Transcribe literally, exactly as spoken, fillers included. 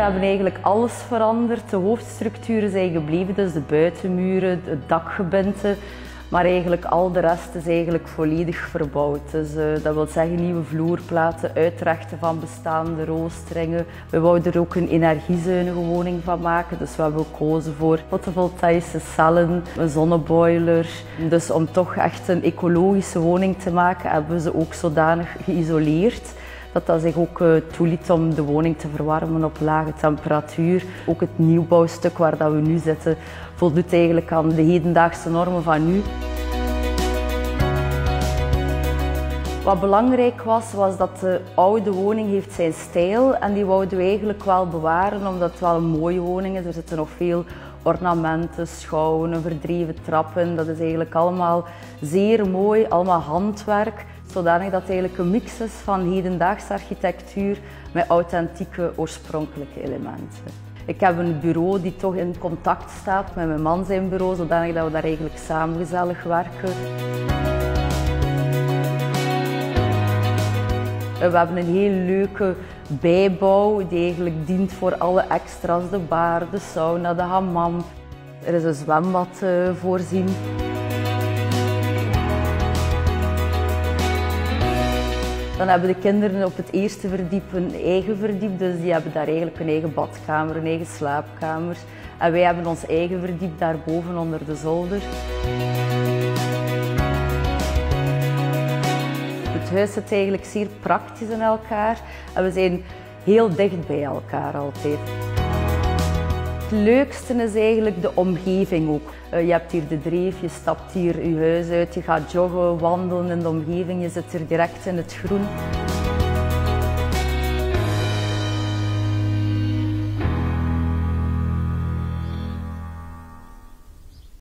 hebben eigenlijk alles veranderd. De hoofdstructuren zijn gebleven, dus de buitenmuren, het dakgebinden. Maar eigenlijk al de rest is eigenlijk volledig verbouwd. Dus uh, dat wil zeggen nieuwe vloerplaten, uitrechten van bestaande roostringen. We wouden er ook een energiezuinige woning van maken. Dus we hebben gekozen voor fotovoltaïsche cellen, een zonneboiler. Dus om toch echt een ecologische woning te maken, hebben we ze ook zodanig geïsoleerd dat dat zich ook uh, toeliet om de woning te verwarmen op lage temperatuur. Ook het nieuwbouwstuk waar dat we nu zitten voldoet eigenlijk aan de hedendaagse normen van nu. Wat belangrijk was, was dat de oude woning heeft zijn stijl en die wouden we eigenlijk wel bewaren omdat het wel een mooie woning is. Er zitten nog veel ornamenten, schouwen, een verdreven trap in. Dat is eigenlijk allemaal zeer mooi, allemaal handwerk. Zodanig dat het eigenlijk een mix is van hedendaagse architectuur met authentieke oorspronkelijke elementen. Ik heb een bureau die toch in contact staat met mijn man zijn bureau, zodanig dat we daar eigenlijk samen gezellig werken. We hebben een heel leuke bijbouw die eigenlijk dient voor alle extra's, de bar, de sauna, de hammam. Er is een zwembad uh, voorzien. Dan hebben de kinderen op het eerste verdiep een eigen verdiep, dus die hebben daar eigenlijk een eigen badkamer, een eigen slaapkamer. En wij hebben ons eigen verdiep daarboven onder de zolder. Het huis zit eigenlijk zeer praktisch in elkaar en we zijn heel dicht bij elkaar altijd. Het leukste is eigenlijk de omgeving ook. Je hebt hier de Dreef, je stapt hier je huis uit, je gaat joggen, wandelen in de omgeving, je zit hier direct in het groen.